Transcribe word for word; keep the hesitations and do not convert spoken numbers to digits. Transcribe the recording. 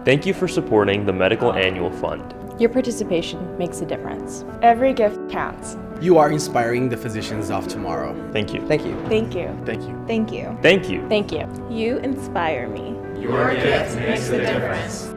Thank you for supporting the Medical Annual Fund. Your participation makes a difference. Every gift counts. You are inspiring the physicians of tomorrow. Thank you. Thank you. Thank you. Thank you. Thank you. Thank you. Thank you. You inspire me. Your gift makes a difference.